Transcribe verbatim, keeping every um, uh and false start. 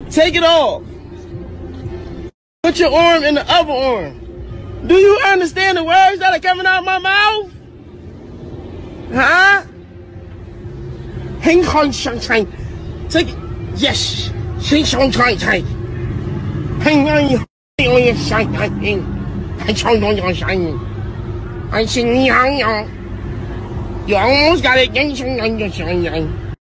Take it off. Put your arm in the other arm. Do you understand the words that are coming out of my mouth? Huh? Hang on, sunshine. Take it. Yes. Sing sunshine. Hang on, you on your sunshine. I sing on your sunshine. I sing young young. You almost got it. Young young young young.